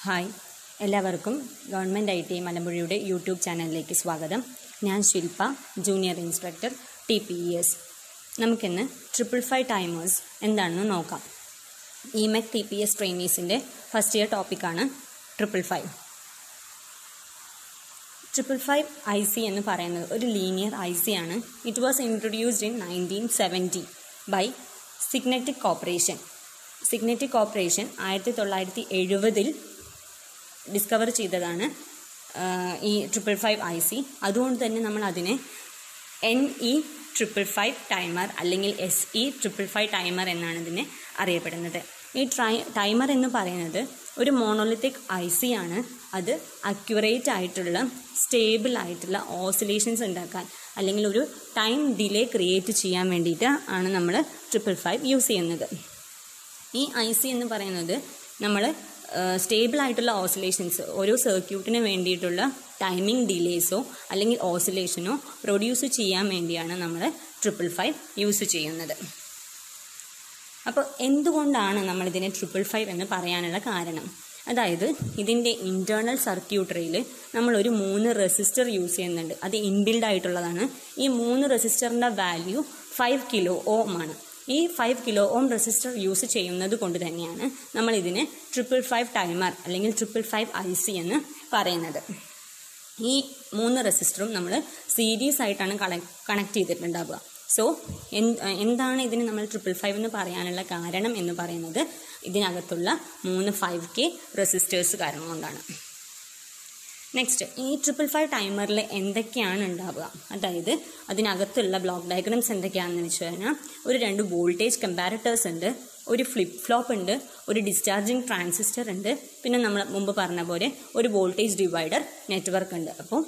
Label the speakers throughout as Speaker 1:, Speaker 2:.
Speaker 1: Hi, എല്ലാവർക്കും government IT മലമ്പുഴയുടെ YouTube ചാനലിലേക്ക് സ്വാഗതം. ഞാൻ ശില്പ, ജൂനിയർ ഇൻസ്ട്രക്ടർ TPES. നമുക്കിന്ന് 555 ടൈമേഴ്സ് എന്താണെന്ന് നോക്കാം. EMEC TPS ട്രെയിനീസിൻ്റെ ഫസ്റ്റ് ഇയർ ടോപ്പിക്കാണ് 555. 555 IC എന്ന് പറയുന്നത് ഒരു ലീനിയർ IC ആണ്. It was introduced in 1970 by Signetic corporation. Signetic corporation 1970 discover ചെയ്തതാണ് ഈ 555 IC. അതുകൊണ്ട് തന്നെ നമ്മൾ അതിനെ NE 555 ടൈമർ അല്ലെങ്കിൽ SE 555 ടൈമർ എന്നാണ് ഇതിനെ അറിയപ്പെടുന്നത്. ഈ ടൈമർ എന്ന് പറയുന്നത് ഒരു മോണോലിത്തിക് IC ആണ്. അത് അക്യുറേറ്റ് ആയിട്ടുള്ള സ്റ്റേബിൾ ആയിട്ടുള്ള ഓസിലേഷൻസ് ഉണ്ടാക്കാൻ അല്ലെങ്കിൽ ഒരു ടൈം ഡിലേ ക്രിയേറ്റ് ചെയ്യാൻ വേണ്ടിയിട്ട് ആണ് നമ്മൾ 555 യൂസ് ചെയ്യുന്നത്. ഈ IC എന്ന് പറയുന്നത് നമ്മൾ സ്റ്റേബിൾ ആയിട്ടുള്ള ഓസിലേഷൻസ് ഓരോ സർക്യൂട്ടിന് വേണ്ടിയിട്ടുള്ള ടൈമിംഗ് ഡിലേസോ അല്ലെങ്കിൽ ഓസിലേഷനോ പ്രൊഡ്യൂസ് ചെയ്യാൻ വേണ്ടിയാണ് നമ്മൾ 555 യൂസ് ചെയ്യുന്നത്. അപ്പോൾ എന്തുകൊണ്ടാണ് നമ്മളിതിനെ 555 എന്ന് പറയാനുള്ള കാരണം? അതായത് ഇതിൻ്റെ ഇൻറ്റേർണൽ സർക്യൂട്ടറിയിൽ നമ്മളൊരു 3 റെസിസ്റ്റർ യൂസ് ചെയ്യുന്നുണ്ട്. അത് ഇൻബിൽഡ് ആയിട്ടുള്ളതാണ്. ഈ 3 റെസിസ്റ്ററിൻ്റെ വാല്യൂ 5 കിലോ ഓം ആണ്. ഈ 5 കിലോ ഓം റെസിസ്റ്റർ യൂസ് ചെയ്യുന്നത് കൊണ്ട് തന്നെയാണ് നമ്മൾ ഇതിന് 555 ടൈമർ അല്ലെങ്കിൽ 555 IC എന്ന് പറയുന്നത്. ഈ 3 റെസിസ്റ്ററും നമ്മൾ സീരീസ് ആയിട്ടാണ് കണക്ട് ചെയ്തിട്ടുണ്ടാവുക. സോ എന്താണ് ഇതിന് നമ്മൾ 555 എന്ന് പറയാനുള്ള കാരണം എന്ന് പറയുന്നത് ഇതിനകത്തുള്ള 3 5K റെസിസ്റ്റേഴ്സ് കാരണം കൊണ്ടാണ്. നെക്സ്റ്റ്, ഈ 555 ടൈമറിൽ എന്തൊക്കെയാണ് ഉണ്ടാവുക? അതായത് അതിനകത്തുള്ള ബ്ലോക്ക് ഡയഗ്രംസ് എന്തൊക്കെയാണെന്ന് വെച്ച് കഴിഞ്ഞാൽ ഒരു 2 വോൾട്ടേജ് കമ്പാരറ്റേഴ്സ് ഉണ്ട്, ഒരു ഫ്ലിപ്പ് ഫ്ലോപ്പ് ഉണ്ട്, ഒരു ഡിസ്ചാർജിങ് ട്രാൻസിസ്റ്റർ ഉണ്ട്, പിന്നെ നമ്മൾ മുമ്പ് പറഞ്ഞ പോലെ ഒരു വോൾട്ടേജ് ഡിവൈഡർ നെറ്റ്വർക്ക് ഉണ്ട്. അപ്പോൾ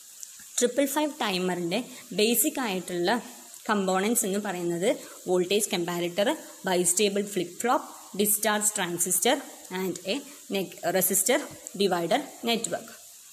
Speaker 1: 555 ടൈമറിൻ്റെ ബേസിക് ആയിട്ടുള്ള കമ്പോണൻസ് എന്ന് പറയുന്നത് voltage comparator, bistable flip flop, discharge transistor and a resistor divider network.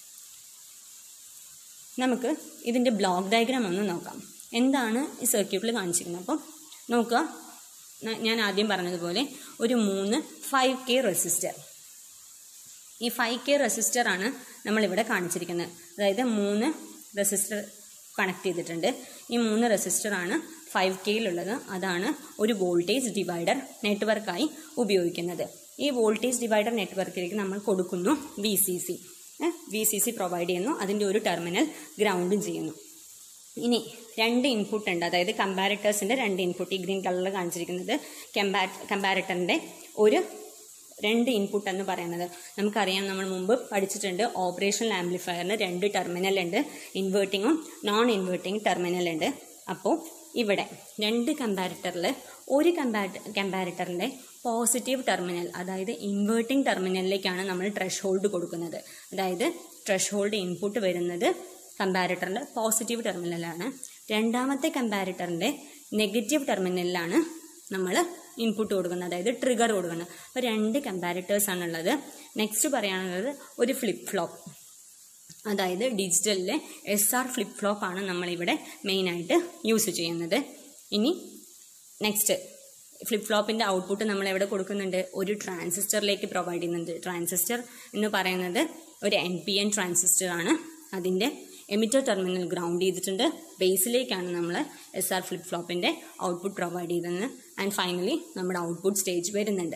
Speaker 1: നമുക്ക് ഇതിൻ്റെ ബ്ലോക്ക് ഡയഗ്രാം ഒന്ന് നോക്കാം. എന്താണ് ഈ സർക്യൂട്ടിൽ കാണിച്ചിരിക്കുന്നത്? അപ്പം നോക്കുക, ഞാൻ ആദ്യം പറഞ്ഞതുപോലെ ഒരു 3 5K റെസിസ്റ്റർ. ഈ 5K റെസിസ്റ്ററാണ് നമ്മളിവിടെ കാണിച്ചിരിക്കുന്നത്. അതായത് 3 റെസിസ്റ്റർ കണക്ട് ചെയ്തിട്ടുണ്ട്. ഈ 3 റെസിസ്റ്ററാണ് 5Kയിലുള്ളത്. അതാണ് ഒരു വോൾട്ടേജ് ഡിവൈഡർ നെറ്റ്വർക്കായി ഉപയോഗിക്കുന്നത്. ഈ വോൾട്ടേജ് ഡിവൈഡർ നെറ്റ്വർക്കിലേക്ക് നമ്മൾ കൊടുക്കുന്നു VCC പ്രൊവൈഡ് ചെയ്യുന്നു. അതിൻ്റെ ഒരു ടെർമിനൽ ഗ്രൗണ്ടും ചെയ്യുന്നു. ഇനി 2 ഇൻപുട്ട് ഉണ്ട്. അതായത് കമ്പാരറ്റേഴ്സിൻ്റെ 2 ഇൻപുട്ട്, ഈ ഗ്രീൻ കളറിൽ കാണിച്ചിരിക്കുന്നത് കമ്പാരറ്ററിൻ്റെ ഒരു 2 ഇൻപുട്ട് എന്ന് പറയുന്നത് നമുക്കറിയാം, നമ്മൾ മുമ്പ് പഠിച്ചിട്ടുണ്ട്. ഓപ്പറേഷണൽ ആംപ്ലിഫയറിന് 2 ടെർമിനൽ ഉണ്ട്, ഇൻവേർട്ടിങ്ങും നോൺ ഇൻവേർട്ടിങ് ടെർമിനൽ ഉണ്ട്. അപ്പോൾ ഇവിടെ 2 കമ്പാരറ്ററിൽ ഒരു കമ്പാരറ്ററിൻ്റെ പോസിറ്റീവ് ടെർമിനൽ, അതായത് ഇൻവേർട്ടിംഗ് ടെർമിനലിലേക്കാണ് നമ്മൾ ത്രെഷ് ഹോൾഡ് കൊടുക്കുന്നത്. അതായത് ത്രെഷ് ഹോൾഡ് ഇൻപുട്ട് വരുന്നത് കമ്പാരറ്ററിൻ്റെ പോസിറ്റീവ് ടെർമിനലാണ്. രണ്ടാമത്തെ കമ്പാരറ്ററിൻ്റെ നെഗറ്റീവ് ടെർമിനലിലാണ് നമ്മൾ ഇൻപുട്ട് കൊടുക്കുന്നത്, അതായത് ട്രിഗർ കൊടുക്കുന്നത്. അപ്പോൾ 2 കമ്പാരറ്റേഴ്സാണുള്ളത്. നെക്സ്റ്റ് പറയാനുള്ളത് ഒരു ഫ്ലിപ്പ് ഫ്ലോപ്പ്, അതായത് ഡിജിറ്റലിലെ SR ഫ്ലിപ്പ് ഫ്ലോപ്പ് ആണ് നമ്മളിവിടെ മെയിനായിട്ട് യൂസ് ചെയ്യുന്നത്. ഇനി നെക്സ്റ്റ്, ഫ്ലിപ്പ് ഫ്ലോപ്പിൻ്റെ ഔട്ട്പുട്ട് നമ്മൾ എവിടെ കൊടുക്കുന്നുണ്ട്? ഒരു ട്രാൻസിസ്റ്ററിലേക്ക് പ്രൊവൈഡ് ചെയ്യുന്നുണ്ട്. ട്രാൻസിസ്റ്റർ എന്ന് പറയുന്നത് ഒരു NPN ട്രാൻസിസ്റ്റർ ആണ്. അതിൻ്റെ എമിറ്റർ ടെർമിനൽ ഗ്രൗണ്ട് ചെയ്തിട്ടുണ്ട്. ബേസിലേക്കാണ് നമ്മൾ SR ഫ്ലിപ്പ് ഫ്ലോപ്പിൻ്റെ ഔട്ട്പുട്ട് പ്രൊവൈഡ് ചെയ്തത്. ആൻഡ് ഫൈനലി നമ്മുടെ ഔട്ട്പുട്ട് സ്റ്റേജ് വരുന്നുണ്ട്.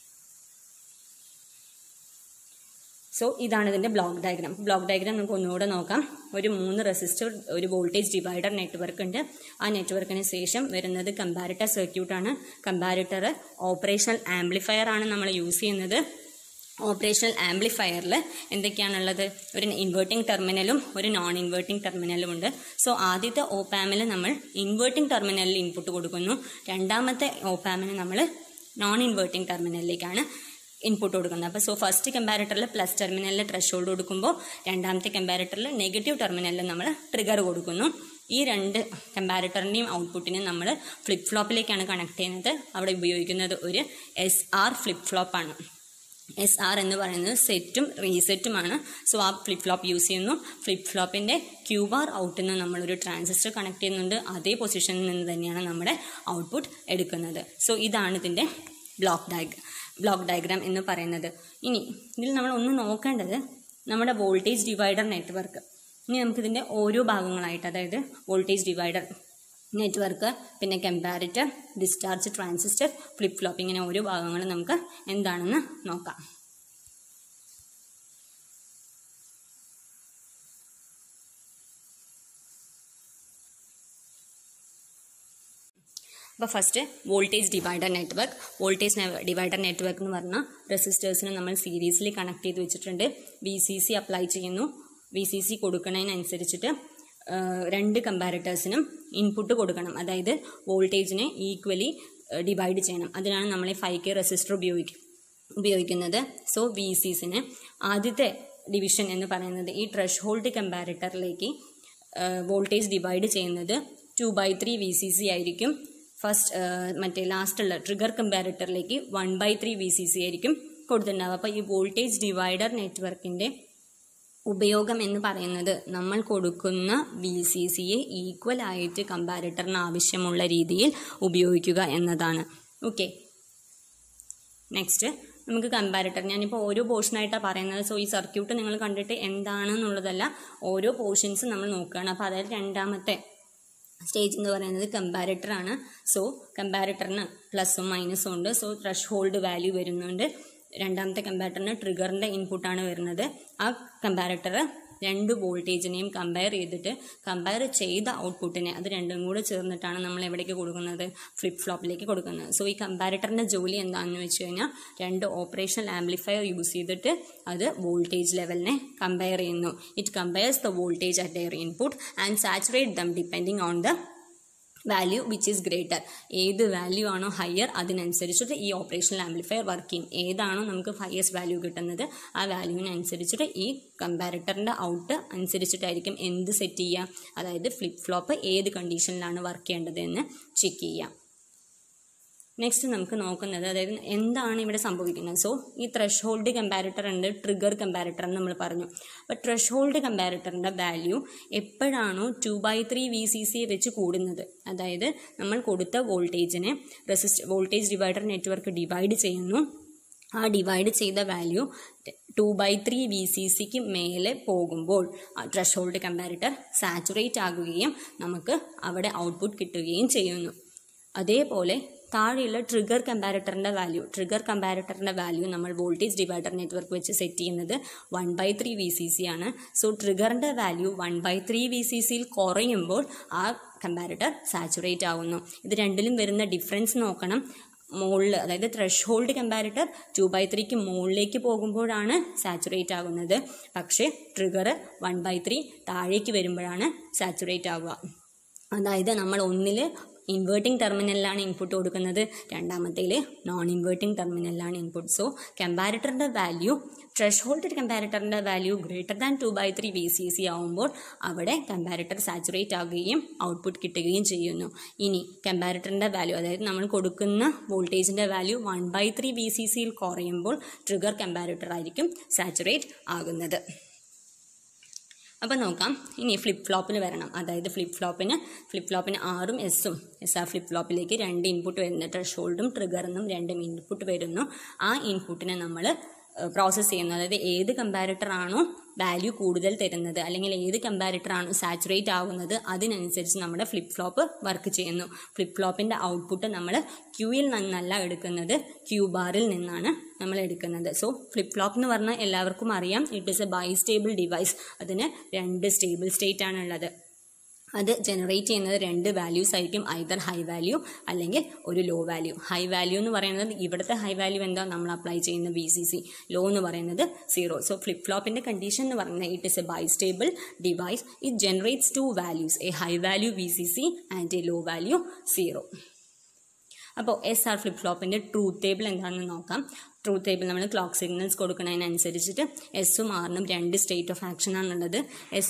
Speaker 1: സോ ഇതാണ് ഇതിൻ്റെ ബ്ലോക്ക് ഡയഗ്രാം. ബ്ലോക്ക് ഡയഗ്രാം നമുക്ക് ഒന്നുകൂടെ നോക്കാം. ഒരു 3 റെസിസ്റ്റർ, ഒരു വോൾട്ടേജ് ഡിവൈഡർ നെറ്റ്വർക്ക് ഉണ്ട്. ആ നെറ്റ്വർക്കിന് ശേഷം വരുന്നത് കമ്പാരറ്റർ സർക്യൂട്ടാണ്. കമ്പാരറ്റർ ഓപ്പറേഷണൽ ആംപ്ലിഫയർ ആണ് നമ്മൾ യൂസ് ചെയ്യുന്നത്. ഓപ്പറേഷണൽ ആംപ്ലിഫയറിൽ എന്തൊക്കെയാണുള്ളത്? ഒരു ഇൻവേർട്ടിംഗ് ടെർമിനലും ഒരു നോൺ ഇൻവേർട്ടിംഗ് ടെർമിനലും ഉണ്ട്. സോ ആദ്യത്തെ ഓപ്പാമിൽ നമ്മൾ ഇൻവേർട്ടിംഗ് ടെർമിനലിൽ ഇൻപുട്ട് കൊടുക്കുന്നു. രണ്ടാമത്തെ ഓപ്പാമിന് നമ്മൾ നോൺ ഇൻവേർട്ടിംഗ് ടെർമിനലിലേക്കാണ് ഇൻപുട്ട് കൊടുക്കുന്നത്. അപ്പോൾ ഫസ്റ്റ് കമ്പാരറ്ററിൽ പ്ലസ് ടെർമിനലിൽ ത്രെഷ് ഹോൾഡ് കൊടുക്കുമ്പോൾ രണ്ടാമത്തെ കമ്പാരറ്ററിൽ നെഗറ്റീവ് ടെർമിനലിൽ നമ്മൾ ട്രിഗർ കൊടുക്കുന്നു. ഈ 2 കമ്പാരറ്ററിൻ്റെയും ഔട്ട്പുട്ടിനെ നമ്മൾ ഫ്ലിപ്പ് ഫ്ലോപ്പിലേക്കാണ് കണക്ട് ചെയ്യുന്നത്. അവിടെ ഉപയോഗിക്കുന്നത് ഒരു SR ഫ്ലിപ്പ് ഫ്ലോപ്പാണ്. SR എന്ന് പറയുന്നത് സെറ്റും റീസെറ്റുമാണ്. സോ ആ ഫ്ലിപ്പ് ഫ്ലോപ്പ് യൂസ് ചെയ്യുന്നു. ഫ്ലിപ്പ് ഫ്ലോപ്പിൻ്റെ QR ഔട്ടിൽ നിന്ന് നമ്മളൊരു ട്രാൻസിസ്റ്റർ കണക്ട് ചെയ്യുന്നുണ്ട്. അതേ പൊസിഷനിൽ നിന്ന് തന്നെയാണ് നമ്മുടെ ഔട്ട്പുട്ട് എടുക്കുന്നത്. സോ ഇതാണ് ഇതിൻ്റെ ബ്ലോക്ക് ബ്ലോക്ക് ഡയഗ്രാം എന്ന് പറയുന്നത്. ഇനി ഇതിൽ നമ്മൾ ഒന്ന് നോക്കേണ്ടത് നമ്മുടെ വോൾട്ടേജ് ഡിവൈഡർ നെറ്റ്വർക്ക്. ഇനി നമുക്കിതിൻ്റെ ഓരോ ഭാഗങ്ങളായിട്ട്, അതായത് വോൾട്ടേജ് ഡിവൈഡർ നെറ്റ്വർക്ക്, പിന്നെ comparator, discharge transistor, flip flop, ഇങ്ങനെ ഓരോ ഭാഗങ്ങളും നമുക്ക് എന്താണെന്ന് നോക്കാം. അപ്പോൾ first voltage divider network. Voltage divider network എന്ന് പറഞ്ഞാൽ റെസിസ്റ്റേഴ്സിന് നമ്മൾ സീരീസിൽ കണക്ട് ചെയ്ത് വെച്ചിട്ടുണ്ട്. VCC അപ്ലൈ ചെയ്യുന്നു. VCC കൊടുക്കുന്നതിനനുസരിച്ചിട്ട് രണ്ട് കമ്പാരിറ്റേഴ്സിനും ഇൻപുട്ട് കൊടുക്കണം. അതായത് വോൾട്ടേജിനെ ഈക്വലി ഡിവൈഡ് ചെയ്യണം. അതിനാണ് നമ്മൾ ഈ 5K റെസിസ്റ്റർ ഉപയോഗിക്കുന്നത്. സോ VCCന് ആദ്യത്തെ ഡിവിഷൻ എന്ന് പറയുന്നത് ഈ ത്രഷ് ഹോൾഡ് കമ്പാരിറ്ററിലേക്ക് വോൾട്ടേജ് ഡിവൈഡ് ചെയ്യുന്നത് 2/3 VCC ആയിരിക്കും. മറ്റേ ലാസ്റ്റുള്ള ട്രിഗർ കമ്പാരിറ്ററിലേക്ക് 1/3 VCC ആയിരിക്കും കൊടുത്തിട്ടുണ്ടാവുക. അപ്പോൾ ഈ വോൾട്ടേജ് ഡിവൈഡർ നെറ്റ്വർക്കിൻ്റെ ഉപയോഗം എന്ന് പറയുന്നത് നമ്മൾ കൊടുക്കുന്ന VCCയെ ഈക്വൽ ആയിട്ട് കമ്പാരിറ്ററിന് ആവശ്യമുള്ള രീതിയിൽ ഉപയോഗിക്കുക എന്നതാണ്. ഓക്കെ, നെക്സ്റ്റ് നമുക്ക് കമ്പാരിറ്റർ. ഞാനിപ്പോൾ ഓരോ പോർഷനായിട്ടാണ് പറയുന്നത്. സോ ഈ സർക്യൂട്ട് നിങ്ങൾ കണ്ടിട്ട് എന്താണെന്നുള്ളതല്ല, ഓരോ പോർഷൻസ് നമ്മൾ നോക്കുകയാണ്. അപ്പോൾ അതായത് രണ്ടാമത്തെ സ്റ്റേജ് എന്ന് പറയുന്നത് കമ്പാരിറ്റർ ആണ്. സോ കമ്പാരിറ്ററിന് പ്ലസും മൈനസും ഉണ്ട്. സോ ത്രഷ് ഹോൾഡ് വാല്യൂ വരുന്നുണ്ട്. രണ്ടാമത്തെ കമ്പാരിറ്ററിന് ട്രിഗറിൻ്റെ ഇൻപുട്ടാണ് വരുന്നത്. ആ കമ്പാരിറ്റർ രണ്ട് വോൾട്ടേജിനെയും കമ്പയർ ചെയ്തിട്ട് കമ്പയർ ചെയ്ത ഔട്ട്പുട്ടിനെ അത് രണ്ടും കൂടെ ചേർന്നിട്ടാണ് നമ്മൾ എവിടേക്ക് കൊടുക്കുന്നത്, ഫ്ലിപ്പ് ഫ്ലോപ്പിലേക്ക് കൊടുക്കുന്നത്. സോ ഈ കമ്പാരിറ്ററിൻ്റെ ജോലി എന്താണെന്ന് വെച്ച് കഴിഞ്ഞാൽ രണ്ട് ഓപ്പറേഷണൽ ആംപ്ലിഫയർ യൂസ് ചെയ്തിട്ട് അത് വോൾട്ടേജ് ലെവലിനെ കമ്പയർ ചെയ്യുന്നു. It compares the voltage at their input and saturate them depending on the value which is greater. ഏത് വാല്യൂ ആണോ ഹയർ അതിനനുസരിച്ചിട്ട് ഈ ഓപ്പറേഷണൽ ആംപ്ലിഫയർ വർക്കിംഗ്. ഏതാണോ നമുക്ക് ഹയസ്റ്റ് വാല്യൂ കിട്ടുന്നത് ആ വാല്യൂവിനനുസരിച്ചിട്ട് ഈ കമ്പാരിറ്ററിൻ്റെ ഔട്ട് അനുസരിച്ചിട്ടായിരിക്കും എന്ത് സെറ്റ് ചെയ്യുക, അതായത് ഫ്ലിപ്പ് ഫ്ലോപ്പ് ഏത് കണ്ടീഷനിലാണ് വർക്ക് ചെയ്യേണ്ടത് എന്ന് ചെക്ക് ചെയ്യാം. നെക്സ്റ്റ് നമുക്ക് നോക്കുന്നത് അതായത് എന്താണ് ഇവിടെ സംഭവിക്കുന്നത്. സോ ഈ ത്രഷ് ഹോൾഡ് കമ്പാരിറ്റർ ഉണ്ട്, ട്രിഗർ കമ്പാരിറ്റർ എന്ന് നമ്മൾ പറഞ്ഞു. അപ്പോൾ ത്രഷ് ഹോൾഡ് കമ്പാരിറ്ററിൻ്റെ വാല്യൂ എപ്പോഴാണോ 2/3 VCC വെച്ച് കൂടുന്നത്, അതായത് നമ്മൾ കൊടുത്ത വോൾട്ടേജിനെ വോൾട്ടേജ് ഡിവൈഡർ നെറ്റ്വർക്ക് ഡിവൈഡ് ചെയ്യുന്നു. ആ ഡിവൈഡ് ചെയ്ത വാല്യൂ 2/3 VCCക്ക് മേലെ പോകുമ്പോൾ ത്രഷ് ഹോൾഡ് കമ്പാരിറ്റർ സാച്ചുറേറ്റ് ആകുകയും നമുക്ക് അവിടെ ഔട്ട്പുട്ട് കിട്ടുകയും ചെയ്യുന്നു. അതേപോലെ താഴെയുള്ള ട്രിഗർ കമ്പാരിറ്ററിൻ്റെ വാല്യൂ നമ്മൾ വോൾട്ടേജ് ഡിവൈഡർ നെറ്റ്വർക്ക് വെച്ച് സെറ്റ് ചെയ്യുന്നത് 1/3 VCC ആണ്. സോ ട്രിഗറിൻ്റെ വാല്യൂ 1/3 VCCയിൽ കുറയുമ്പോൾ ആ കമ്പാരിറ്റർ സാച്ചുറേറ്റ് ആവുന്നു. ഇത് രണ്ടിലും വരുന്ന ഡിഫറൻസ് നോക്കണം. മുകളിൽ അതായത് ത്രഷ് ഹോൾഡ് കമ്പാരിറ്റർ 2/3ക്ക് മുകളിലേക്ക് പോകുമ്പോഴാണ് സാച്ചുറേറ്റ് ആകുന്നത്. പക്ഷേ ട്രിഗർ 1/3 താഴേക്ക് വരുമ്പോഴാണ് സാച്ചുറേറ്റ് ആവുക. അതായത് നമ്മൾ ഒന്നിൽ ഇൻവേർട്ടിംഗ് ടെർമിനലിലാണ് ഇൻപുട്ട് കൊടുക്കുന്നത്, രണ്ടാമത്തേൽ നോൺ ഇൻവേർട്ടിംഗ് ടെർമിനലിലാണ് ഇൻപുട്ട്. സോ കമ്പാരിറ്ററിൻ്റെ വാല്യൂ ത്രഷ് ഹോൾഡ് കമ്പാരിറ്ററിൻ്റെ വാല്യൂ ഗ്രേറ്റർ ദാൻ 2/3 VCC ആവുമ്പോൾ അവിടെ കമ്പാരിറ്റർ സാച്ചുറേറ്റ് ആകുകയും ഔട്ട്പുട്ട് കിട്ടുകയും ചെയ്യുന്നു. ഇനി കമ്പാരിറ്ററിൻ്റെ വാല്യൂ അതായത് നമ്മൾ കൊടുക്കുന്ന വോൾട്ടേജിൻ്റെ വാല്യൂ 1/3 VCCയിൽ കുറയുമ്പോൾ ട്രിഗർ കമ്പാരിറ്റർ ആയിരിക്കും സാച്ചുറേറ്റ് ആകുന്നത്. അപ്പോൾ നോക്കാം. ഇനി ഫ്ലിപ്പ് ഫ്ലോപ്പിന് വരണം. അതായത് ഫ്ലിപ്പ് ഫ്ലോപ്പിന് ആറും എസ്സും ആ ഫ്ലിപ്പ് ഫ്ലോപ്പിലേക്ക് രണ്ട് ഇൻപുട്ട് വരുന്നു. ത്രഷ് ഹോൾഡും ട്രിഗറിനും രണ്ടും ഇൻപുട്ട് വരുന്നു. ആ ഇൻപുട്ടിനെ നമ്മൾ പ്രോസസ്സ് ചെയ്യുന്നു. അതായത് ഏത് കമ്പാരിറ്റർ ആണോ വാല്യൂ കൂടുതൽ തരുന്നത് അല്ലെങ്കിൽ ഏത് കമ്പാരിറ്റർ ആണോ സാച്ചുറേറ്റ് ആവുന്നത് അതിനനുസരിച്ച് നമ്മുടെ ഫ്ലിപ്പ് ഫ്ലോപ്പ് വർക്ക് ചെയ്യുന്നു. ഫ്ലിപ്പ് ഫ്ലോപ്പിൻ്റെ ഔട്ട്പുട്ട് നമ്മൾ ക്യൂയിൽ നിന്നല്ല എടുക്കുന്നത്, ക്യൂ ബാറിൽ നിന്നാണ് നമ്മൾ എടുക്കുന്നത്. സോ ഫ്ലിപ്പ് ഫ്ലോപ്പ് എന്ന് പറഞ്ഞാൽ എല്ലാവർക്കും അറിയാം, it is a bistable device. അതിന് രണ്ട് സ്റ്റേബിൾ സ്റ്റേറ്റ് ആണുള്ളത്. അത് ജനറേറ്റ് ചെയ്യുന്നത് രണ്ട് വാല്യൂസ് ആയിരിക്കും, ഐദർ ഹൈ വാല്യൂ അല്ലെങ്കിൽ ഒരു ലോ വാല്യൂ. ഹൈ വാല്യൂ എന്ന് പറയുന്നത് ഇവിടുത്തെ ഹൈ വാല്യൂ എന്താ, നമ്മൾ അപ്ലൈ ചെയ്യുന്ന VCC. ലോ എന്ന് പറയുന്നത് 0. സോ ഫ്ലിപ്പ് ഫ്ലോപ്പിൻ്റെ കണ്ടീഷൻ എന്ന് പറയുന്നത് it is a bistable device. It generates two values, a high value VCC and a low value 0. അപ്പോൾ SR ഫ്ലിപ്പ് ഫ്ലോപ്പിൻ്റെ ട്രൂത്ത് ടേബിൾ എന്താണെന്ന് നോക്കാം. ട്രൂത്ത് ടേബിൾ നമ്മൾ ക്ലോക്ക് സിഗ്നൽസ് കൊടുക്കുന്നതിനനുസരിച്ചിട്ട് എസ്സും ആറിനും രണ്ട് സ്റ്റേറ്റ് ഓഫ് ആക്ഷൻ ആണുള്ളത്.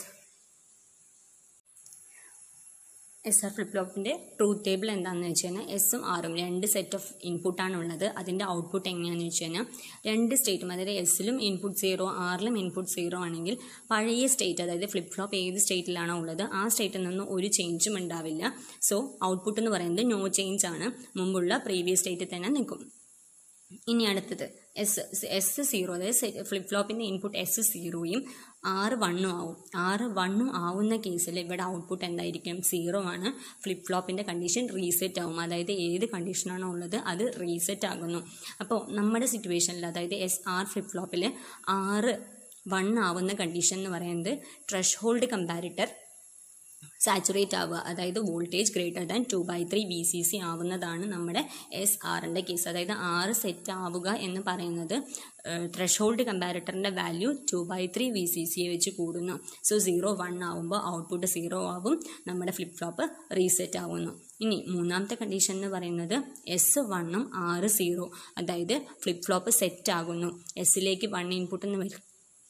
Speaker 1: SR ഫ്ലിപ്പ് ഫ്ലോപ്പിൻ്റെ ട്രൂത്ത് ടേബിൾ എന്താണെന്ന് വെച്ച് കഴിഞ്ഞാൽ എസ്സും ആറും രണ്ട് സെറ്റ് ഓഫ് ഇൻപുട്ടാണ് ഉള്ളത്. അതിൻ്റെ ഔട്ട്പുട്ട് എങ്ങനെയാണെന്ന് വെച്ച് കഴിഞ്ഞാൽ രണ്ട് സ്റ്റേറ്റും, അതായത് എസ്സിലും ഇൻപുട്ട് 0 ആറിലും ഇൻപുട്ട് 0 ആണെങ്കിൽ പഴയ സ്റ്റേറ്റ്, അതായത് ഫ്ലിപ്പ് ഫ്ലോപ്പ് ഏത് സ്റ്റേറ്റിലാണോ ഉള്ളത് ആ സ്റ്റേറ്റിൽ നിന്ന് ഒരു ചേഞ്ചും ഉണ്ടാവില്ല. സോ ഔട്ട്പുട്ട് എന്ന് പറയുന്നത് നോ ചേഞ്ച് ആണ്, മുമ്പുള്ള പ്രീവിയസ് സ്റ്റേറ്റിൽ തന്നെ നിൽക്കും. ഇനി അടുത്തത് S0, അതായത് ഫ്ലിപ്പ് ഫ്ലോപ്പിൻ്റെ ഇൻപുട്ട് S0യും R1 ആവും. R1 ആവുന്ന കേസിൽ ഇവിടെ ഔട്ട്പുട്ട് എന്തായിരിക്കും? 0 ആണ്. ഫ്ലിപ്പ് ഫ്ലോപ്പിൻ്റെ കണ്ടീഷൻ റീസെറ്റ് ആവും. അതായത് ഏത് കണ്ടീഷനാണോ ഉള്ളത് അത് റീസെറ്റ് ആകുന്നു. അപ്പോൾ നമ്മുടെ സിറ്റുവേഷനിൽ, അതായത് SR ഫ്ലിപ്പ് ഫ്ലോപ്പിൽ R1 ആവുന്ന കണ്ടീഷൻ എന്ന് പറയുന്നത് ത്രെഷ്ഹോൾഡ് കമ്പാരിറ്റർ സാച്ചുറേറ്റ് ആവുക, അതായത് വോൾട്ടേജ് ഗ്രേറ്റർ ദാൻ 2/3 VCC ആവുന്നതാണ് നമ്മുടെ SRൻ്റെ കേസ്. അതായത് R സെറ്റ് ആവുക എന്ന് പറയുന്നത് ത്രെഷ്ഹോൾഡ് കമ്പാരിറ്ററിൻ്റെ വാല്യൂ 2/3 VCCയെ വെച്ച് കൂടുന്നു. സോ 0-1 ആവുമ്പോൾ ഔട്ട്പുട്ട് 0 ആവും, നമ്മുടെ ഫ്ലിപ്പ് ഫ്ലോപ്പ് റീസെറ്റ് ആവുന്നു. ഇനി മൂന്നാമത്തെ കണ്ടീഷൻ എന്ന് പറയുന്നത് S1ഉം R0, അതായത് ഫ്ലിപ്പ് ഫ്ലോപ്പ് സെറ്റ് ആകുന്നു. എസിലേക്ക് 1 ഇൻപുട്ട് എന്ന് വരും.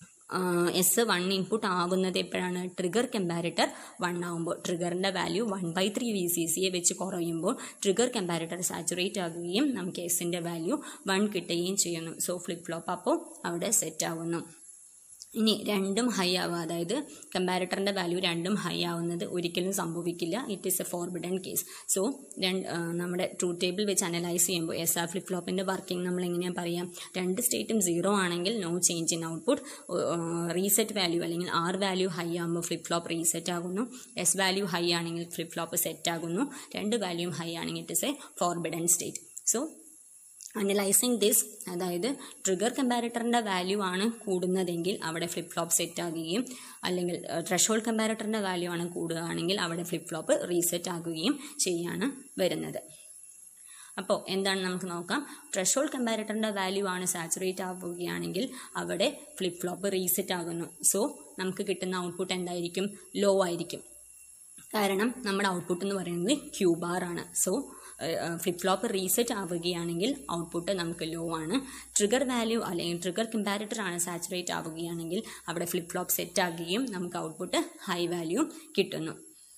Speaker 1: S1 ഇൻപുട്ട് ആകുന്നത് എപ്പോഴാണ്? ട്രിഗർ കമ്പാരിറ്റർ 1 ആകുമ്പോൾ. ട്രിഗറിൻ്റെ വാല്യൂ 1/3 VCCയെ വെച്ച് കുറയുമ്പോൾ ട്രിഗർ കമ്പാരിറ്റർ സാച്ചുറേറ്റ് ആകുകയും നമുക്ക് എസിൻ്റെ വാല്യൂ 1 കിട്ടുകയും ചെയ്യുന്നു. സോ ഫ്ലിപ്പ് ഫ്ലോപ്പ് അപ്പോൾ അവിടെ സെറ്റ് ആവുന്നു. ഇനി രണ്ടും ഹൈ ആവുക, അതായത് കമ്പാരിറ്ററിൻ്റെ വാല്യൂ രണ്ടും ഹൈ ആവുന്നത് ഒരിക്കലും സംഭവിക്കില്ല. It is a forbidden case. So നമ്മുടെ ട്രൂത്ത് ടേബിൾ വെച്ച് അനലൈസ് ചെയ്യുമ്പോൾ SR ഫ്ലിപ്പ് ഫ്ലോപ്പിൻ്റെ വർക്കിംഗ് നമ്മൾ എങ്ങനെയാണ് പറയാം? രണ്ട് സ്റ്റേറ്റും 0 ആണെങ്കിൽ no change in output. Reset value അല്ലെങ്കിൽ R വാല്യൂ ഹൈ ആകുമ്പോൾ ഫ്ലിപ്പ് ഫ്ലോപ്പ് റീസെറ്റ് ആകുന്നു. S വാല്യൂ ഹൈ ആണെങ്കിൽ ഫ്ലിപ്പ് ഫ്ലോപ്പ് സെറ്റ് ആകുന്നു. രണ്ട് വാല്യൂം ഹൈ ആണെങ്കിൽ it is a forbidden state. So analysing this, അതായത് ട്രിഗർ കമ്പാരിറ്ററിൻ്റെ വാല്യൂ ആണ് കൂടുന്നതെങ്കിൽ അവിടെ ഫ്ലിപ്പ് ഫ്ലോപ്പ് സെറ്റ് ആകുകയും, അല്ലെങ്കിൽ ത്രെഷ്ഹോൾഡ് കമ്പാരിറ്ററിൻ്റെ വാല്യൂ ആണ് കൂടുകയാണെങ്കിൽ അവിടെ ഫ്ലിപ്പ് ഫ്ലോപ്പ് റീസെറ്റ് ആകുകയും ചെയ്യാണ് വരുന്നത്. അപ്പോൾ എന്താണ് നമുക്ക് നോക്കാം. ത്രെഷ്ഹോൾഡ് കമ്പാരിറ്ററിൻ്റെ വാല്യൂ ആണ് സാച്ചുറേറ്റ് ആവുകയാണെങ്കിൽ അവിടെ ഫ്ലിപ്പ് ഫ്ലോപ്പ് റീസെറ്റ് ആകുന്നു. സോ നമുക്ക് കിട്ടുന്ന ഔട്ട്പുട്ട് എന്തായിരിക്കും? ലോ ആയിരിക്കും. കാരണം നമ്മുടെ ഔട്ട്പുട്ട് എന്ന് പറയുന്നത് Q ബാർ ആണ്. സോ ഫ്ലിപ്പ് ഫ്ലോപ്പ് റീസെറ്റ് ആവുകയാണെങ്കിൽ ഔട്ട്പുട്ട് നമുക്ക് ലോ ആണ്. ട്രിഗർ വാല്യൂ അല്ലെങ്കിൽ ട്രിഗർ കമ്പാരിറ്റർ ആണ് സാച്ചുറേറ്റ് ആവുകയാണെങ്കിൽ അവിടെ ഫ്ലിപ്പ് ഫ്ലോപ്പ് സെറ്റ് ആകുകയും നമുക്ക് ഔട്ട്പുട്ട് ഹൈ വാല്യൂ കിട്ടുന്നു.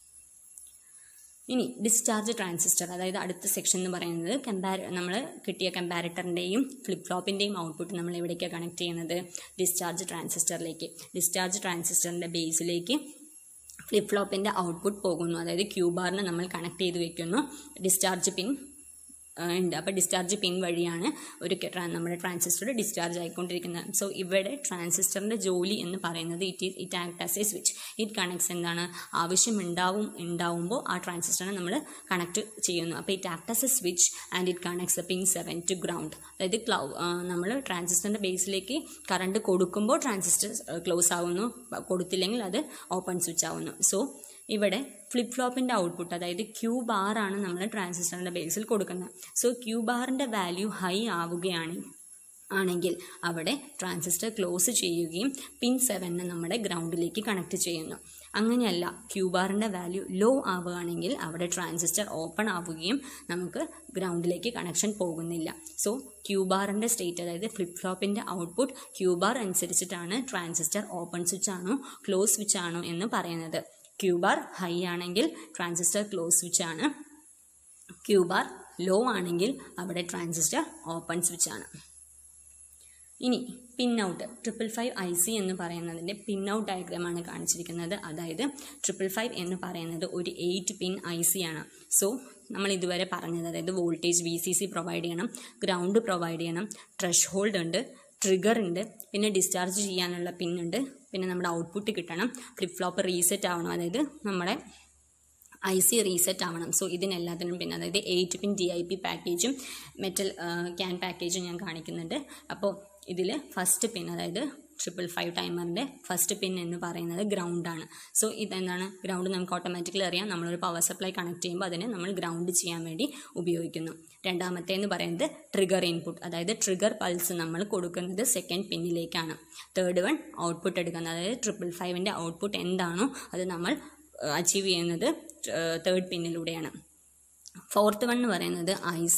Speaker 1: ഇനി ഡിസ്ചാർജ് ട്രാൻസിസ്റ്റർ, അതായത് അടുത്ത സെക്ഷൻ എന്ന് പറയുന്നത് നമ്മൾ കിട്ടിയ കമ്പാരിറ്ററിൻ്റെയും ഫ്ലിപ്പ് ഫ്ലോപ്പിൻ്റെയും ഔട്ട്പുട്ട് നമ്മൾ എവിടേക്കാണ് കണക്ട് ചെയ്യുന്നത്? ഡിസ്ചാർജ് ട്രാൻസിസ്റ്ററിലേക്ക്. ഡിസ്ചാർജ് ട്രാൻസിസ്റ്ററിൻ്റെ ബേസിലേക്ക് ഫ്ലിപ്പ് ഫ്ലോപ്പിൻ്റെ ഔട്ട്പുട്ട് പോകുന്നു. അതായത് Q ബാറിന് നമ്മൾ കണക്ട് ചെയ്ത് വെക്കുന്നു. ഡിസ്ചാർജ് പിൻ ഉണ്ട്. അപ്പോൾ ഡിസ്ചാർജ് പിൻ വഴിയാണ് നമ്മുടെ ട്രാൻസിസ്റ്റർ ഡിസ്ചാർജ് ആയിക്കൊണ്ടിരിക്കുന്നത്. സോ ഇവിടെ ട്രാൻസിസ്റ്ററിൻ്റെ ജോലി എന്ന് പറയുന്നത് it act as a switch. It connects എന്താണ്? ആവശ്യം ഉണ്ടാവുമ്പോൾ ആ ട്രാൻസിസ്റ്ററിനെ നമ്മൾ കണക്ട് ചെയ്യുന്നു. അപ്പോൾ it act as a switch and it connects pin 7 to ground. അതായത് നമ്മൾ ട്രാൻസിസ്റ്ററിൻ്റെ ബേസിലേക്ക് കറണ്ട് കൊടുക്കുമ്പോൾ ട്രാൻസിസ്റ്റർ ക്ലോസ് ആവുന്നു, കൊടുത്തില്ലെങ്കിൽ അത് ഓപ്പൺ സ്വിച്ച് ആവുന്നു. സോ ഇവിടെ ഫ്ലിപ്പ് ഫ്ലോപ്പിൻ്റെ ഔട്ട്പുട്ട്, അതായത് Q ബാറാണ് നമ്മൾ ട്രാൻസിസ്റ്ററിൻ്റെ ബേസിൽ കൊടുക്കുന്നത്. സോ Q ബാറിൻ്റെ വാല്യൂ ഹൈ ആണെങ്കിൽ അവിടെ ട്രാൻസിസ്റ്റർ ക്ലോസ് ചെയ്യുകയും പിൻ 7 നമ്മുടെ ഗ്രൗണ്ടിലേക്ക് കണക്ട് ചെയ്യുന്നു. അങ്ങനെയല്ല, Q ബാറിൻ്റെ വാല്യൂ ലോ ആവുകയാണെങ്കിൽ അവിടെ ട്രാൻസിസ്റ്റർ ഓപ്പൺ ആവുകയും നമുക്ക് ഗ്രൗണ്ടിലേക്ക് കണക്ഷൻ പോകുന്നില്ല. സോ Q ബാറിൻ്റെ സ്റ്റേറ്റ്, അതായത് ഫ്ലിപ്പ് ഫ്ലോപ്പിൻ്റെ ഔട്ട്പുട്ട് Q ബാർ അനുസരിച്ചിട്ടാണ് ട്രാൻസിസ്റ്റർ ഓപ്പൺ സ്വിച്ച് ആണോ ക്ലോസ് സ്വിച്ച് ആണോ എന്ന് പറയുന്നത്. Q ബാർ ഹൈ ആണെങ്കിൽ ട്രാൻസിസ്റ്റർ ക്ലോസ് സ്വിച്ച് ആണ്. Q ബാർ ലോ ആണെങ്കിൽ അവിടെ ട്രാൻസിസ്റ്റർ ഓപ്പൺ സ്വിച്ച് ആണ്. ഇനി പിൻ ഔട്ട് 555 IC എന്ന് പറയുന്നതിൻ്റെ പിൻ ഔട്ട് ഡയഗ്രാമാണ് കാണിച്ചിരിക്കുന്നത്. അതായത് 555 എന്ന് പറയുന്നത് ഒരു 8 പിൻ IC ആണ്. സോ നമ്മൾ ഇതുവരെ പറഞ്ഞത്, അതായത് വോൾട്ടേജ് VCC പ്രൊവൈഡ് ചെയ്യണം, ഗ്രൗണ്ട് പ്രൊവൈഡ് ചെയ്യണം, ത്രെഷ്ഹോൾഡ് ഉണ്ട്, ട്രിഗർ ഉണ്ട്, പിന്നെ ഡിസ്ചാർജ് ചെയ്യാനുള്ള പിൻ ഉണ്ട്, പിന്നെ നമ്മുടെ ഔട്ട്പുട്ട് കിട്ടണം, ഫ്ലിപ്പ് ഫ്ലോപ്പ് റീസെറ്റ് ആവണം, അതായത് നമ്മുടെ IC റീസെറ്റ് ആവണം. സോ ഇതിനെല്ലാത്തിനും പിന്നെ, അതായത് 8 പിൻ DIP പാക്കേജും മെറ്റൽ ക്യാൻ പാക്കേജും ഞാൻ കാണിക്കുന്നുണ്ട്. അപ്പോൾ ഇതിൽ ഫസ്റ്റ് പിൻ, അതായത് 555 ടൈമറിൻ്റെ ഫസ്റ്റ് പിൻ എന്ന് പറയുന്നത് ഗ്രൗണ്ടാണ്. സോ ഇതെന്താണ്? ഗ്രൗണ്ട് നമുക്ക് ഓട്ടോമാറ്റിക്കലി അറിയാം, നമ്മളൊരു പവർ സപ്ലൈ കണക്ട് ചെയ്യുമ്പോൾ അതിനെ നമ്മൾ ഗ്രൗണ്ട് ചെയ്യാൻ വേണ്ടി ഉപയോഗിക്കുന്നു. രണ്ടാമത്തെ എന്ന് പറയുന്നത് ട്രിഗർ ഇൻപുട്ട്, അതായത് ട്രിഗർ പൾസ് നമ്മൾ കൊടുക്കുന്നത് സെക്കൻഡ് പിന്നിലേക്കാണ്. തേർഡ് വൺ ഔട്ട്പുട്ട് എടുക്കുന്നത്, അതായത് 555ൻ്റെ ഔട്ട്പുട്ട് എന്താണോ അത് നമ്മൾ അച്ചീവ് ചെയ്യുന്നത് തേർഡ് പിന്നിലൂടെയാണ്. ഫോർത്ത് വൺ എന്ന് പറയുന്നത് IC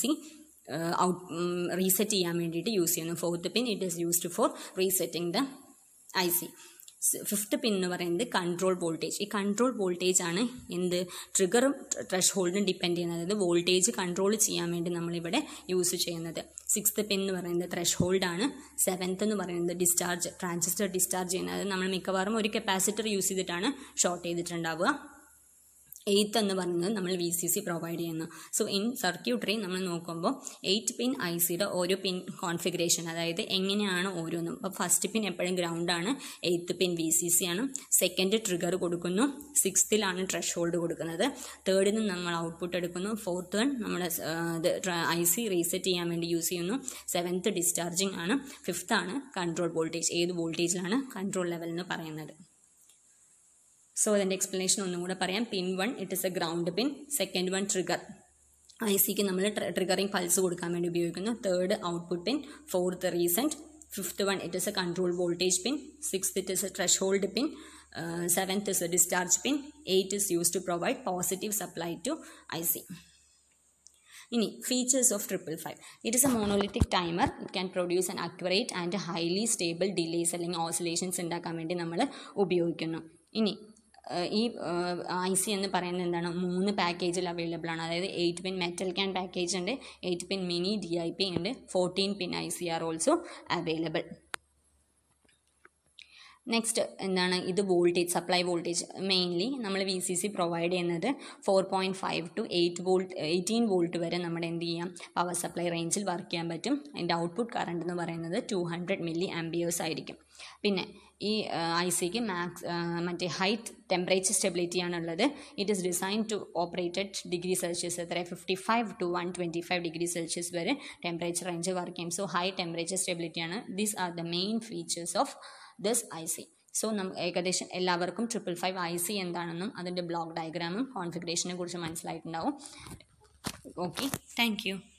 Speaker 1: റീസെറ്റ് ചെയ്യാൻ വേണ്ടിയിട്ട് യൂസ് ചെയ്യുന്നു. Fourth pin it is used for resetting the IC. Fifth pin എന്ന് പറയുന്നത് കൺട്രോൾ വോൾട്ടേജ്. ഈ കൺട്രോൾ വോൾട്ടേജ് ആണ് എന്ത്? ട്രിഗറും ത്രെഷ്ഹോൾഡും ഡിപ്പെൻഡ് ചെയ്യുന്നത്, അതായത് വോൾട്ടേജ് കൺട്രോൾ ചെയ്യാൻ വേണ്ടി നമ്മളിവിടെ യൂസ് ചെയ്യുന്നത്. സിക്സ്ത് പിൻ എന്ന് പറയുന്നത് ത്രെഷ്ഹോൾഡ് ആണ്. സെവൻത്ത് എന്ന് പറയുന്നത് ഡിസ്ചാർജ്, ട്രാൻസിസ്റ്റർ ഡിസ്ചാർജ് ചെയ്യുന്നത്. നമ്മൾ മിക്കവാറും ഒരു കപ്പാസിറ്റർ യൂസ് ചെയ്തിട്ടാണ് ഷോർട്ട് ചെയ്തിട്ടുണ്ടാവുക. എയ്ത്ത് എന്ന് പറയുന്നത് നമ്മൾ VCC പ്രൊവൈഡ് ചെയ്യുന്നു. സോ ഇൻ സർക്യൂട്ടറി നമ്മൾ നോക്കുമ്പോൾ 8 പിൻ ICയുടെ ഓരോ പിൻ കോൺഫിഗറേഷൻ, അതായത് എങ്ങനെയാണ് ഓരോന്നും. അപ്പോൾ ഫസ്റ്റ് പിൻ എപ്പോഴും ഗ്രൗണ്ടാണ്, 8th പിൻ VCC ആണ്, സെക്കൻഡ് ട്രിഗർ കൊടുക്കുന്നു, 6th ത്രഷ് ഹോൾഡ് കൊടുക്കുന്നത്, 3rd നമ്മൾ ഔട്ട്പുട്ട് എടുക്കുന്നു, 4th നമ്മുടെ IC റീസെറ്റ് ചെയ്യാൻ വേണ്ടി യൂസ് ചെയ്യുന്നു, 7th ഡിസ്ചാർജിങ് ആണ്, 5th കൺട്രോൾ വോൾട്ടേജ്, ഏത് വോൾട്ടേജിലാണ് കൺട്രോൾ ലെവൽ എന്ന് പറയുന്നത്. സോ അതിൻ്റെ എക്സ്പ്ലനേഷൻ ഒന്നും കൂടെ പറയാം. Pin 1 it is a ground pin, second 1 trigger, ICക്ക് നമ്മൾ ട്രിഗറിങ് പൾസ് കൊടുക്കാൻ വേണ്ടി ഉപയോഗിക്കുന്നു, 3rd output pin, 4th reset, 5th it is a control voltage pin, 6th it is a threshold pin, 7th is a discharge pin, 8 is use to provide positive supply to IC. ഇനി features of 555. It is a monolithic timer. It can produce an accurate and highly stable delays അല്ലെങ്കിൽ oscillations ഉണ്ടാക്കാൻ വേണ്ടി നമ്മൾ ഉപയോഗിക്കുന്നു. ഇനി ഈ IC എന്ന് പറയുന്നത് എന്താണ്, 3 പാക്കേജിൽ അവൈലബിൾ ആണ്. അതായത് 8 പിൻ മെറ്റൽ ക്യാൻ പാക്കേജ് ഉണ്ട്, 8 പിൻ മിനി DIP ഉണ്ട്, 14 pin IC are also available. Next എന്താണ്, ഇത് വോൾട്ടേജ്, സപ്ലൈ വോൾട്ടേജ് മെയിൻലി നമ്മൾ VCC പ്രൊവൈഡ് ചെയ്യുന്നത് 4.5 to 18 വോൾട്ട് വരെ നമ്മുടെ എന്ത് ചെയ്യാം, പവർ സപ്ലൈ റേഞ്ചിൽ വർക്ക് ചെയ്യാൻ പറ്റും. അതിൻ്റെ ഔട്ട്പുട്ട് കറണ്ട് എന്ന് പറയുന്നത് 200 mA ആയിരിക്കും. പിന്നെ ഈ ICക്ക് മറ്റേ ഹൈ ടെമ്പറേച്ചർ സ്റ്റെബിലിറ്റി ആണുള്ളത്. It is design to operated degree Celsius, എത്ര 55 to 125 ഡിഗ്രി സെൽഷ്യസ് വരെ ടെമ്പറേച്ചർ റേഞ്ച് വർക്ക് ചെയ്യും. സോ ഹൈ ടെമ്പറേച്ചർ സ്റ്റെബിലിറ്റിയാണ്. These are the main features of this IC. So ഏകദേശം എല്ലാവർക്കും 555 IC എന്താണെന്നും അതിൻ്റെ ബ്ലോക്ക് ഡയഗ്രാമും കോൺഫിഗറേഷനെ കുറിച്ച് മനസ്സിലായിട്ടുണ്ടാവും. Okay, thank U.